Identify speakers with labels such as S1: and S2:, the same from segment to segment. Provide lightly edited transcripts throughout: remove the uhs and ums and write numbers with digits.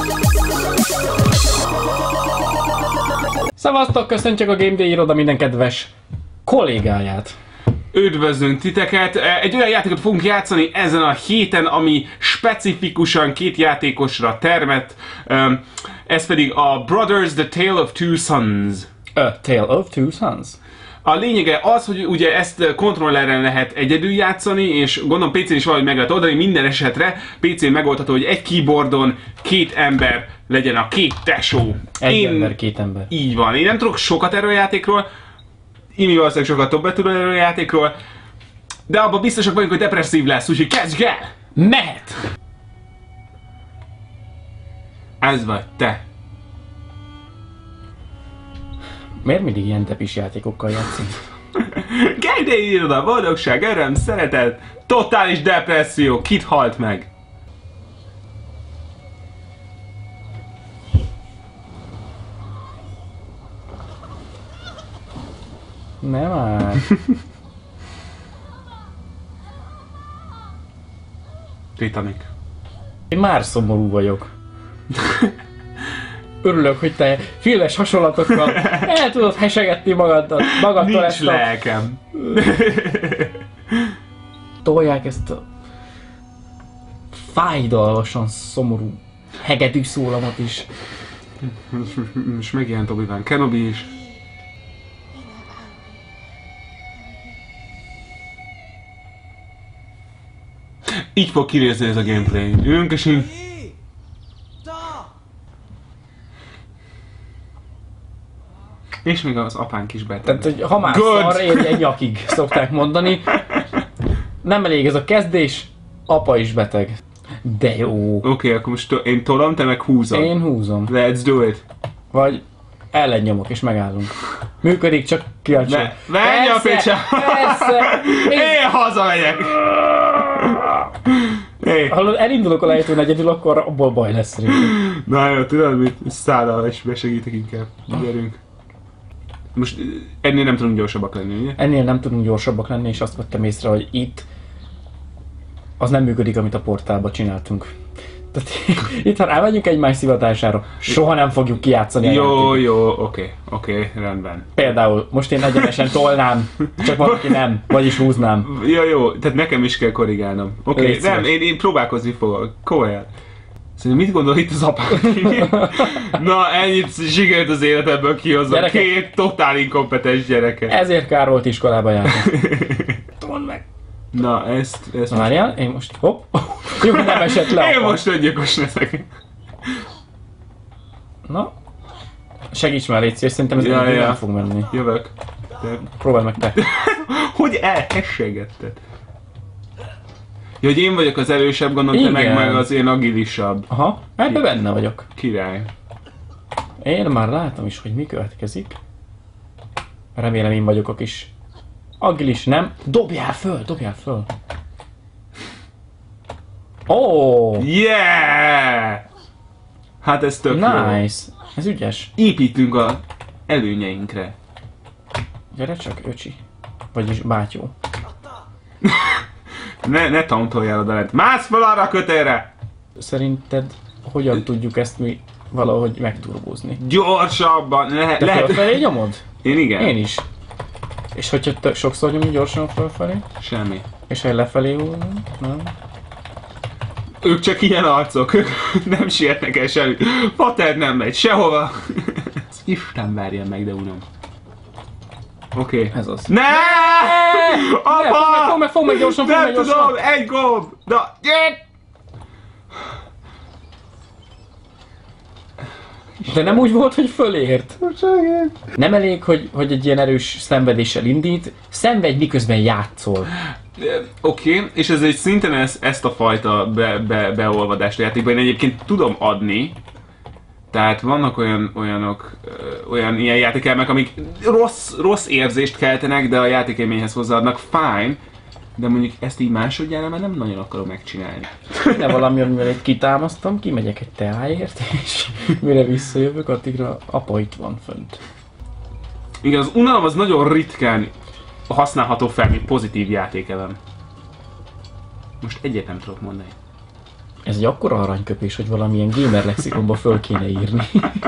S1: Szevasztok, köszöntjük a Game Day iroda minden kedves kollégáját.
S2: Üdvözlünk titeket! Egy olyan játékot fogunk játszani ezen a héten, ami specifikusan két játékosra termett. Ez pedig a Brothers: The Tale of Two Sons.
S1: A Tale of Two Sons.
S2: A lényege az, hogy ugye ezt kontrollerrel lehet egyedül játszani, és gondolom PC-n is valahogy meg lehet oldani, minden esetre PC-n megoldható, hogy egy keyboardon két ember legyen a két tesó.
S1: Ember, két ember.
S2: Így van. Én nem tudok sokat erről a játékról, Imi valószínűleg sokat többet tud erről a játékról, de abban biztosak vagyunk, hogy depresszív lesz, úgyhogy kezdjük el!
S1: Mehet!
S2: Ez vagy te.
S1: Miért mindig ilyen tepis játékokkal játszunk?
S2: Game Day iroda, boldogság, öröm, szeretet, totális depresszió, kit halt meg?
S1: Nem már.
S2: Titanic.
S1: Én már szomorú vagyok. Örülök, hogy te filmes hasonlatokkal el tudod hesegetni magadtól
S2: Nincs
S1: ezt a...
S2: lelkem.
S1: Tolják ezt a fájdalmasan szomorú hegedű szólamot is.
S2: Most megjelent Obi-Wan Kenobi is. Így fog kinézni ez a gameplay. Ülünk és így... És még az apánk is beteg.
S1: Tehát, hogy ha már szar, érj egy nyakig, szokták mondani. Nem elég ez a kezdés, apa is beteg. De jó.
S2: Oké, akkor most én tolom, te meg húzom.
S1: Én húzom.
S2: Let's do it.
S1: Vagy ellennyomok és megállunk. Működik, csak kiadj.
S2: Menj a picsa!
S1: Persze!
S2: Én hazamegyek!
S1: Ha elindulok a lejtőn egyedül, akkor abból baj lesz szerintem.
S2: Na jó, tudod mit? Szállal és besegítek inkább. Gyerünk. Most ennél nem tudunk gyorsabbak lenni, ugye?
S1: Ennél nem tudunk gyorsabbak lenni, és azt vettem észre, hogy itt az nem működik, amit a portálba csináltunk. Tehát itt, ha rámegyünk egymás szivatására, soha nem fogjuk kijátszani a játékot.
S2: Jó, oké, rendben.
S1: Például most én egyenesen tolnám, csak valaki nem, vagyis húznám.
S2: Jó, tehát nekem is kell korrigálnom. Oké, nem, én próbálkozni fogok. Komolyan. Szerintem mit gondol itt az apám? Na, ennyit sikerült az életemből kihozom.
S1: Gyerekek.
S2: Két totál inkompetens gyereke.
S1: Ezért kár volt iskolába járni. Mondd meg!
S2: Na, ezt
S1: Várjál, én most... Hopp! Jó, nem esett le
S2: Én
S1: apa.
S2: most öngyilkos leszek.
S1: Na? Segíts már, légy szíves, szerintem ez nem fog menni.
S2: Jövök. De...
S1: Próbálj meg te.
S2: Hogy elhessegetted? Ja, hogy én vagyok az erősebb, gondolom, te meg az én agilisabb.
S1: Aha, ebben benne vagyok.
S2: Király.
S1: Én már látom is, hogy mi következik. Remélem én vagyok a kis agilis, nem? Dobjál föl, dobjál föl. Oh!
S2: Yeah! Hát ez tök jó.
S1: Nice. Ez ügyes.
S2: Építünk a előnyeinkre.
S1: Gyere csak, öcsi. Vagyis bátyó.
S2: Ne tauntoljál oda lent. Mász fel arra a kötélre!
S1: Szerinted hogyan tudjuk ezt mi valahogy megturbózni?
S2: Gyorsabban!
S1: Te fölfelé nyomod?
S2: Én igen.
S1: Én is. És hogyha sokszor nyomjuk gyorsan fölfelé?
S2: Semmi.
S1: És ha lefelé hullunk? Nem?
S2: Ők csak ilyen arcok, ők nem sietnek el semmi. Pater nem megy sehova. Isten várja meg, de unom. Oké.
S1: Ez az.
S2: Ne! Apa!
S1: Fogd meg gyorsan, fogd meg
S2: Nem
S1: gyorsan!
S2: tudom, egy gomb! Na, gyere!
S1: De nem úgy volt, hogy fölért. Nem elég, hogy egy ilyen erős szenvedéssel indít, szenvedj miközben játszol.
S2: Oké, és ez egy szinten ezt a fajta beolvadást a játékban én egyébként tudom adni. Tehát vannak olyan ilyen játékelmek, amik rossz érzést keltenek, de a játékélményhez hozzáadnak, fine. De mondjuk ezt így másodjára már nem nagyon akarom megcsinálni.
S1: Ne valami, amivel itt kitámasztom, kimegyek egy teáért, és mire visszajövök, addigra apa itt van fönt.
S2: Igen, az unalom az nagyon ritkán használható fel, mint pozitív játékelem. Most egyet nem tudok mondani.
S1: Ez egy akkora aranyköpés, hogy valamilyen gamer lexikonba föl kéne írni.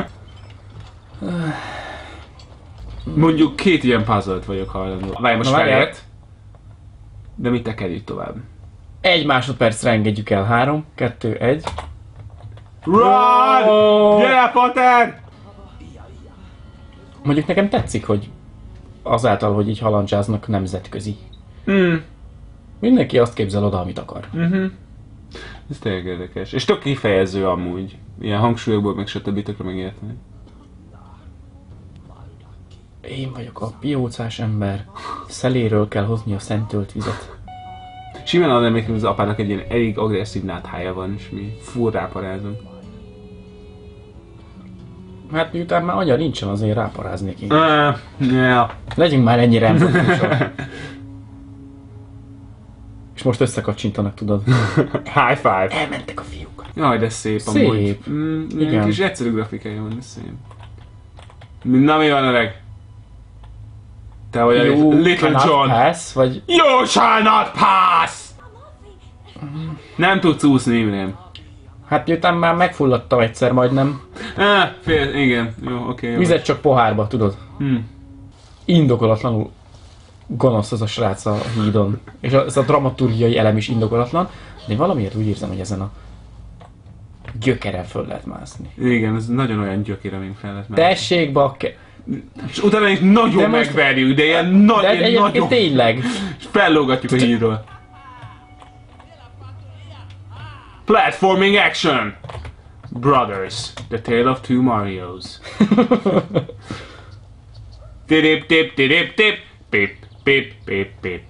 S2: Mondjuk 2 ilyen puzzle-t vagyok hajlandó. Várj, most felért. De mit tekerjük tovább?
S1: 1 másodpercre engedjük el. 3, 2, 1.
S2: Run!
S1: Oh!
S2: Yeah, Potter!
S1: Mondjuk nekem tetszik, hogy azáltal, hogy így halandzsáznak, nemzetközi. Mindenki azt képzel oda, amit akar.
S2: Ez tényleg érdekes. És tök kifejező amúgy. Ilyen hangsúlyokból, meg stb. Tökre megérteni.
S1: Én vagyok a piócás ember. Szeléről kell hozni a szentölt vizet.
S2: Simán ad emlékszem, hogy az apának egy ilyen elég agresszív náthája van, és mi full ráparázunk.
S1: Hát miután már anya nincsen, azért ráparáznék én.
S2: Yeah.
S1: Legyünk már ennyire empatikusak. És most összekacsintanak, tudod.
S2: High five!
S1: Elmentek a fiúk.
S2: Jaj, de szép,
S1: Szép.
S2: amúgy.
S1: Igen.
S2: Kis egyszerű grafikája van, de szép. Na mi van, öreg? Te vagy a Little John.
S1: Pass, vagy...
S2: You shall not pass! Nem tudsz úszni, Imrém.
S1: Hát miután már megfulladtam egyszer majdnem.
S2: Igen. Jó, oké.
S1: Vizet csak pohárba, tudod. Indokolatlanul gonosz az a srác a hídon. És ez a dramaturgiai elem is indokolatlan. De én valamiért úgy érzem, hogy ezen a gyökeren föl lehet mászni.
S2: Igen, ez nagyon olyan gyökér, amin fel lehet mászni.
S1: Tessék, bakke!
S2: És utána is nagyon megverjük, de ilyen nagyon...
S1: tényleg.
S2: És fellógatjuk a hídról. Platforming action! Brothers, the tale of 2 Marios. Tidip tip tidip tip, pip pip pip pip.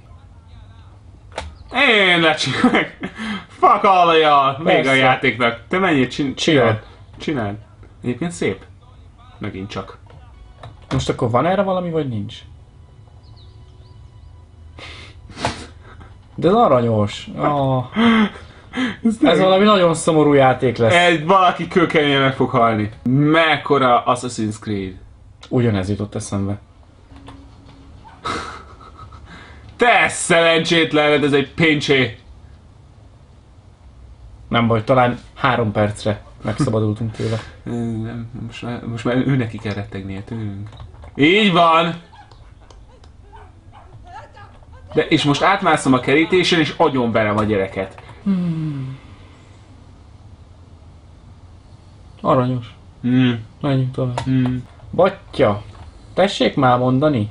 S2: Én lecsinálok. Fuck all of y'all. Még a játéknak. Te mennyit csináld. Egyébként szép. Megint csak.
S1: Most akkor van erre valami, vagy nincs? De ez aranyos. Oh. Ez valami nagyon szomorú játék lesz.
S2: Valaki kőkeményen meg fog halni. Mekkora Assassin's Creed.
S1: Ugyanez jutott eszembe.
S2: Te szerencsétlen, ez egy pincsé.
S1: Nem baj, talán 3 percre megszabadultunk tőle.
S2: Most már ő neki kell rettegnie tőlünk. Így van! De és most átmászom a kerítésen és agyonverem a gyereket.
S1: Aranyos. Menjünk tovább. Batya, tessék már mondani?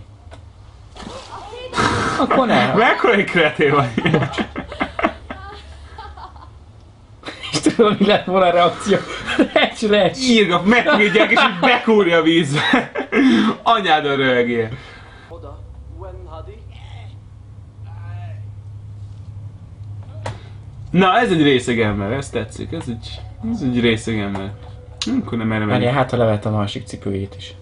S1: Akkor ne.
S2: Mekkora egy kretén vagy?
S1: És tudod, mi lett volna a reakció? Lecs.
S2: Írga, megvédják és így bekúrja a vízbe. Anyádon röhögjél. Na, ez egy részegember, ez tetszik, ez egy részegember. Akkor nem erre menni.
S1: Hát ha levett a másik cipőjét is.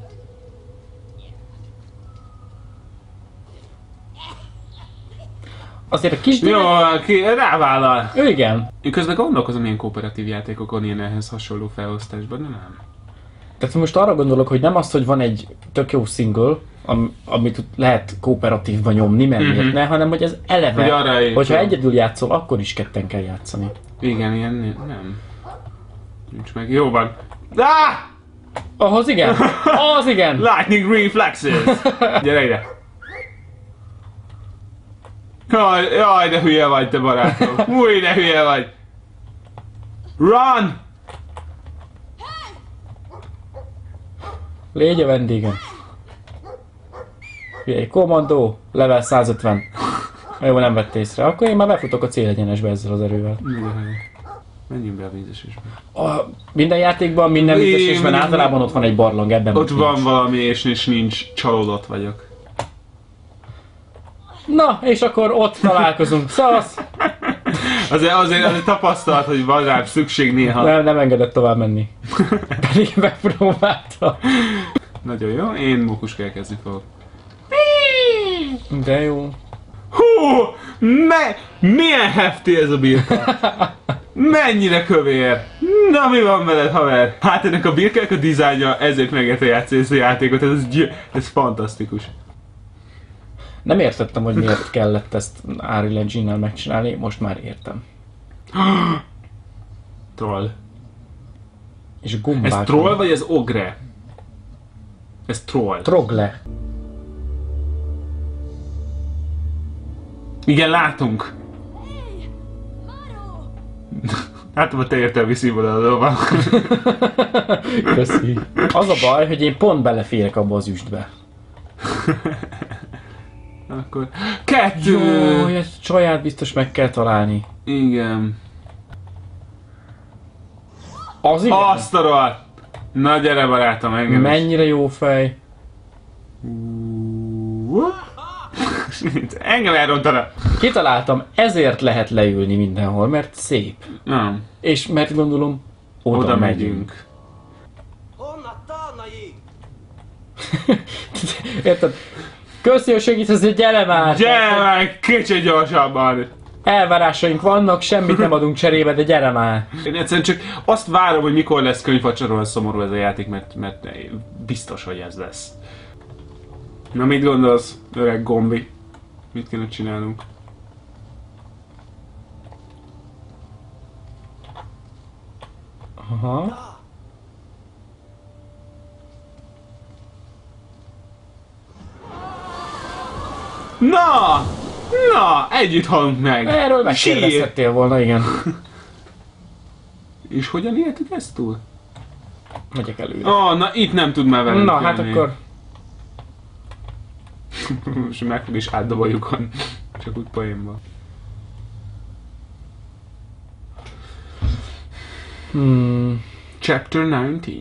S1: Azért a kis
S2: Jó, rávállal.
S1: Igen.
S2: Én közben gondolkozom ilyen kooperatív játékokon, ilyen ehhez hasonló felosztásban, de nem.
S1: Tehát most arra gondolok, hogy nem az, hogy van egy tök jó single, amit lehet kooperatívban nyomni, mert miért ne, hanem hogy ez eleve, hogyha egyedül játszol, akkor is ketten kell játszani.
S2: Igen, ilyen nem. Nincs meg. Jó van.
S1: Ahhoz igen! Az igen!
S2: Lightning reflexes! Gyere ide! Jaj, de hülye vagy te barátom! Új, de hülye vagy! Run!
S1: Légy a vendégem! Figyelj, kommandó, level 150. Jó, nem vett észre. Akkor én már befutok a célegyenesbe ezzel az erővel.
S2: Menjünk be a vízesésbe.
S1: Minden játékban, minden vízesésben általában ott van egy barlang, ebben
S2: ott van nincs. Valami és nincs, csalódott vagyok.
S1: Na, és akkor ott találkozunk. Szasz!
S2: Azért tapasztalat, hogy van rám szükség néha.
S1: Nem engedett tovább menni. Pedig megpróbálta.
S2: Nagyon jó, én mókuskelkezni fogok.
S1: De jó.
S2: Hú! Milyen hefti ez a birka! Mennyire kövér! Na mi van veled, haver? Hát ennek a birkának a dizájnja, ezért megérte játszani ezt a játékot, ez fantasztikus.
S1: Nem értettem, hogy miért kellett ezt Unreal Engine-nel megcsinálni, most már értem.
S2: Troll.
S1: És gombák.
S2: Ez troll vagy ez ogre? Ez troll.
S1: Trogle.
S2: Igen, látunk. Látom, hogy te értelmi színvonalról van.
S1: Köszi. Az a baj, hogy én pont beleférek abba az üstbe.
S2: Akkor... 2!
S1: Jó, ezt saját biztos meg kell találni.
S2: Igen.
S1: Az igen?
S2: Azt a rohadt! Na gyere barátom, engem is.
S1: Mennyire jó fej.
S2: Engem elrontana.
S1: Kitaláltam, ezért lehet leülni mindenhol, mert szép.
S2: Nem.
S1: És mert gondolom, oda megyünk. Érted? Köszi, hogy segítesz, hogy gyere már!
S2: Gyere már, kicsit gyorsabban!
S1: Elvárásaink vannak, semmit nem adunk cserébe, de gyere már!
S2: Én egyszerűen csak azt várom, hogy mikor lesz könyvvacsoról szomorú ez a játék, mert biztos, hogy ez lesz. Na mit gondolsz, öreg Gombi? Mit kéne csinálnunk?
S1: Aha.
S2: Na! Na! Együtt halunk meg!
S1: Erről megkérdezhettél volna, igen.
S2: És hogyan éltük ezt túl?
S1: Megyek előre.
S2: Na itt nem tud már velünk
S1: Na,
S2: jönni.
S1: hát akkor...
S2: Most megfog és átdoboljuk, csak úgy poénban. Chapter 19.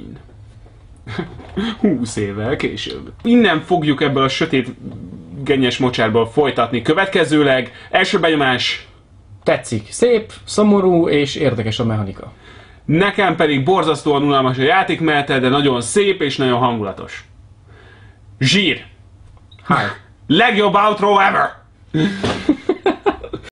S2: 20 évvel később. Innen fogjuk ebből a sötét gennyes mocsárból folytatni. Következőleg első benyomás.
S1: Tetszik. Szép, szomorú és érdekes a mechanika.
S2: Nekem pedig borzasztóan unalmas a játékmenete, de nagyon szép és nagyon hangulatos. Zsír!
S1: Hi.
S2: Legjobb outro ever!